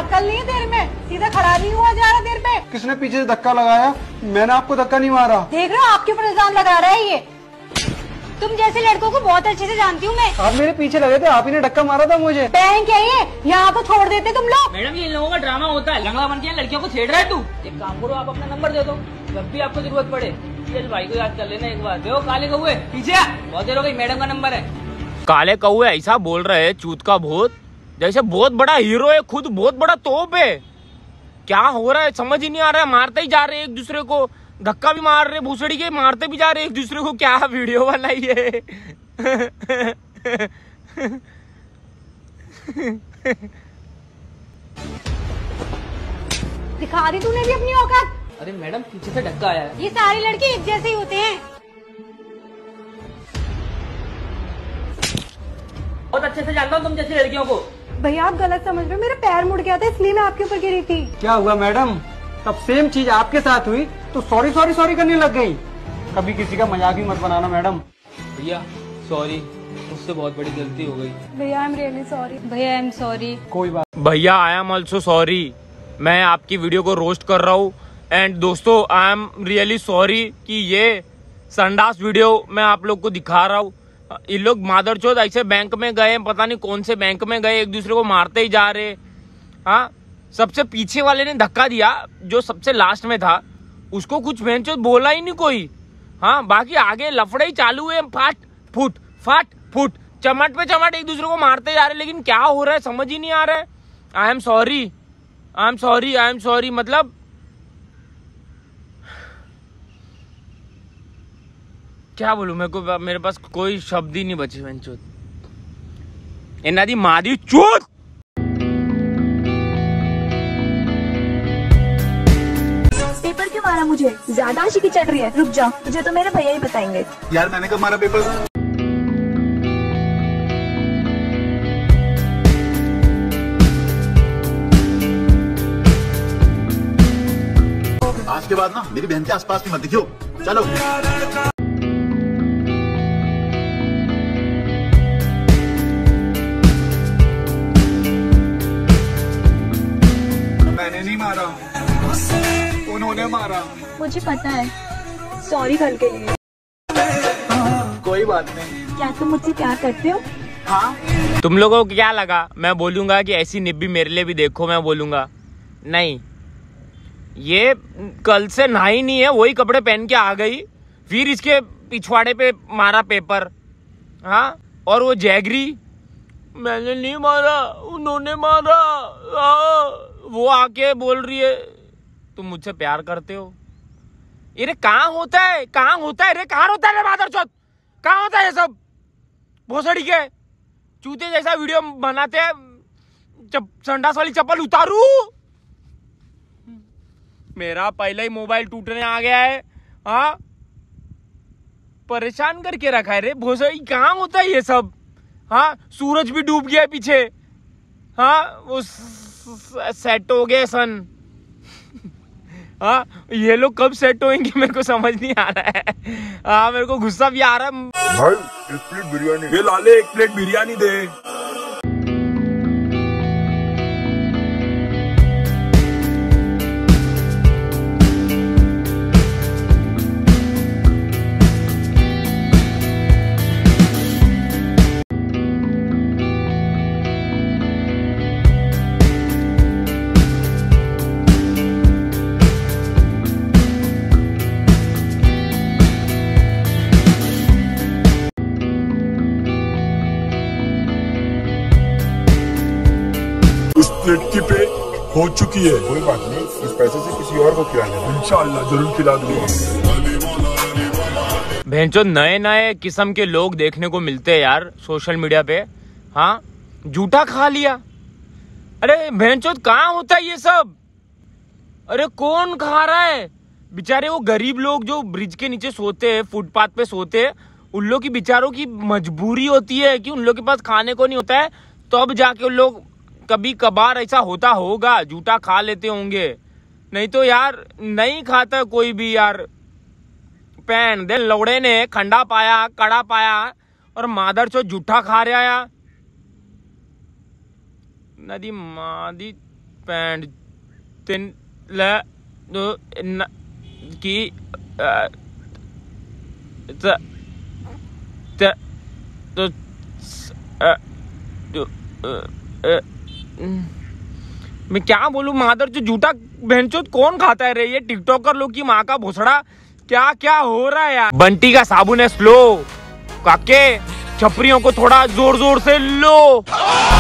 अक्ल नहीं है देर में, सीधा खड़ा नहीं हुआ जा रहा देर पे। किसने पीछे से धक्का लगाया? मैंने आपको धक्का नहीं मारा। देख रहे हो आपके ऊपर इल्जाम लगा रहा है ये। तुम जैसे लड़कों को बहुत अच्छे से जानती हूँ मैं। आप मेरे पीछे लगे थे, आप ही ने धक्का मारा था मुझे। बैंक है ये, यहाँ तो छोड़ देते तुम लोग। मैडम ये इन लोगों का ड्रामा होता है, लंगड़ा बन के लड़कियों को छेड़ रहा है तू। एक काम करो, आप अपना नंबर दे दो, जब भी आपको जरूरत पड़े चल भाई को याद कर लेना एक बार। देखो काले कौवे पीछे आ, बहुत देर हो गई, मैडम का नंबर है। काले कौवे ऐसा बोल रहे है चूत का भूत, जैसे बहुत बड़ा हीरो है, खुद बहुत बड़ा तोप है। क्या हो रहा है समझ ही नहीं आ रहा है। मारते ही जा रहे एक दूसरे को, धक्का भी मार रहे, भूसड़ी के मारते भी जा रहे एक दूसरे को। क्या वीडियो बनाई है। दिखा दी तूने भी अपनी औकात। अरे मैडम पीछे से धक्का आया है। ये सारे लड़के एक जैसे ही होते हैं। बहुत अच्छे से जानता हूँ तुम जैसी लड़कियों को। भैया आप गलत समझ रहे हो, मेरा पैर मुड़ गया था इसलिए मैं आपके ऊपर गिरी थी। क्या हुआ मैडम? तब सेम चीज आपके साथ हुई तो सॉरी सॉरी सॉरी करने लग गई। कभी किसी का मजाक भी मत बनाना मैडम। भैया सॉरी, मुझसे बहुत बड़ी गलती हो गई। भैया आई एम रियली सॉरी। भैया आई एम सॉरी। कोई बात। भैया आई एम ऑल्सो सॉरी। मैं आपकी वीडियो को रोस्ट कर रहा हूँ। एंड दोस्तों आई एम रियली सॉरी कि ये संडास वीडियो मैं आप लोग को दिखा रहा हूँ। ये लोग मादरचोद ऐसे बैंक में गए, पता नहीं कौन से बैंक में गए, एक दूसरे को मारते ही जा रहे। हाँ, सबसे पीछे वाले ने धक्का दिया, जो सबसे लास्ट में था उसको कुछ बेंचोद बोला ही नहीं कोई। हाँ, बाकी आगे लफड़े ही चालू है, फाट फुट चमट पे चमट एक दूसरे को मारते जा रहे। लेकिन क्या हो रहा है समझ ही नहीं आ रहा है। आई एम सॉरी मतलब क्या बोलूं, मेरे पास कोई शब्द ही नहीं बचे। बेंचोद इन्ना दी मादी चोट। पेपर क्यों मारा मुझे? ज्यादा आशिकी चढ़ रही है, रुक जा, मुझे तो मेरे भैया ही बताएंगे। यार मैंने कब मारा पेपर? आज के बाद ना मेरी बहन के आसपास मत दिखियो। चलो मैंने नहीं मारा, उन्होंने मारा। मुझे पता है, सॉरी कल के लिए। कोई बात नहीं। क्या तुम मुझसे प्यार करते हो? हाँ। तुम लोगों को क्या लगा मैं बोलूंगा कि ऐसी निब्बी मेरे लिए भी देखो? मैं बोलूंगा नहीं, ये कल से नहाई नहीं है, वही कपड़े पहन के आ गई, फिर इसके पिछवाड़े पे मारा पेपर। हाँ, और वो जैगरी मैंने नहीं मारा, उन्होंने मारा। वो आके बोल रही है तुम मुझसे प्यार करते हो। ये कहाँ होता है रे? कहाँ होता है मादरचोद? कहाँ होता है ये सब? भोसड़ी के चूते जैसा वीडियो बनाते हैं, संडास वाली चप्पल उतारू। मेरा पहले ही मोबाइल टूटने आ गया है। हाँ, परेशान करके रखा है रे भोसड़ी। कहाँ होता है ये सब? हाँ, सूरज भी डूब गया पीछे। हाँ, वो सेट हो गए सन। हाँ, ये लोग कब सेट होंगे मेरे को समझ नहीं आ रहा है। हाँ, मेरे को गुस्सा भी आ रहा है। भाई एक प्लेट बिरयानी, ये लाले एक प्लेट बिरयानी दे। उस प्लेट की पे हो चुकी है। कोई बात नहीं, इस पैसे से किसी और को खिला लेना। इंशाअल्लाह जरूर खिला दूंगा। भैंचो नए नए किस्म के लोग देखने को मिलते हैं यार सोशल मीडिया पे। हाँ, जूठा खा लिया। अरे भैंचो कहाँ होता है ये सब? अरे कौन खा रहा है? बेचारे वो गरीब लोग जो ब्रिज के नीचे सोते हैं, फुटपाथ पे सोते हैं, उन लोग की बेचारों की मजबूरी होती है कि उन लोग के पास खाने को नहीं होता है, तो अब जाके उन लोग कभी कभार ऐसा होता होगा जूठा खा लेते होंगे। नहीं तो यार नहीं खाता कोई भी यार। पैन दे लौड़े ने खंडा पाया, कड़ा पाया और मादरचोद जूठा खा रहा यार। नदी मादी पैंट तीन ल दो न की त त तो मैं क्या बोलूं मादर जो जूठा बहनचोद कौन खाता है रे? ये टिकटॉकर लोग की माँ का भोसड़ा क्या क्या हो रहा है यार। बंटी का साबुन है स्लो, काके छपरियों को थोड़ा जोर जोर से लो।